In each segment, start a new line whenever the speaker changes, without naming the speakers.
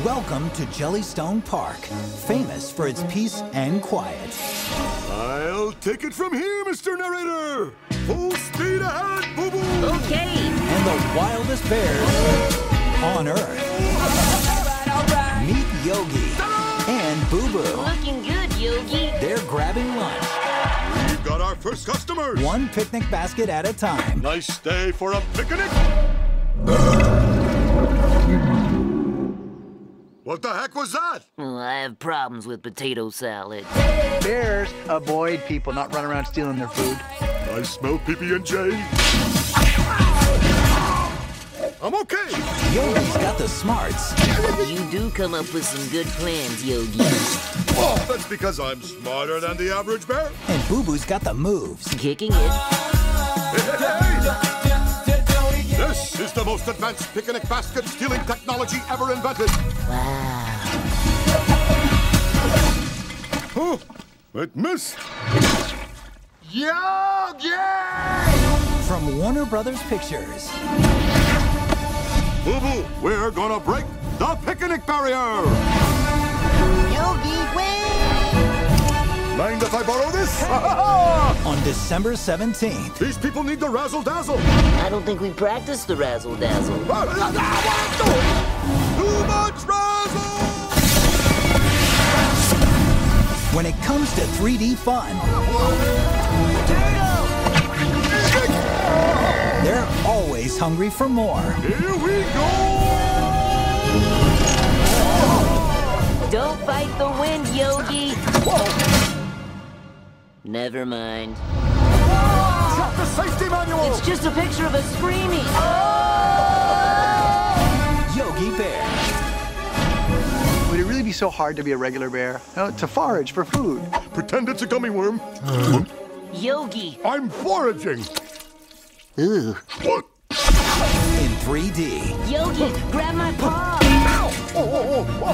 Welcome to Jellystone Park, famous for its peace and quiet.
I'll take it from here, Mr. Narrator! Full speed ahead, Boo Boo!
Okay!
And the wildest bears on Earth. All right. Meet Yogi and Boo Boo.
Looking good, Yogi.
They're grabbing lunch.
We've got our first customers!
One picnic basket at a time.
Nice day for a picnic! What the heck was that?
Oh, I have problems with potato salad.
Bears avoid people, not run around stealing their food.
I smell PB&J. I'm okay!
Yogi's got the smarts.
You do come up with some good plans, Yogi.
Oh, that's because I'm smarter than the average bear.
And Boo Boo's got the moves.
Kicking it.
Hey! This is the most advanced picnic basket stealing technology ever invented.
Wow.
Oh, it missed.
Yogi!
From Warner Brothers Pictures.
Boo Boo, we're gonna break the picnic barrier.
Yogi, win!
Mind if I borrow this?
On December 17th.
These people need the razzle-dazzle.
I don't think we practiced the razzle-dazzle.
Too much razzle!
When it comes to 3D fun, they're always hungry for more.
Here we go!
Don't fight the wind, Yogi. Never mind.
Drop the safety manual!
It's just a picture of us screaming.
Yogi Bear.
Would it really be so hard to be a regular bear? No, to forage for food.
Pretend it's a gummy worm.
Yogi.
I'm foraging.
Ooh.
What?
In 3D.
Yogi, grab my paw.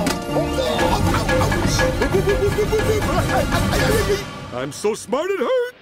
I'm so smart it hurts.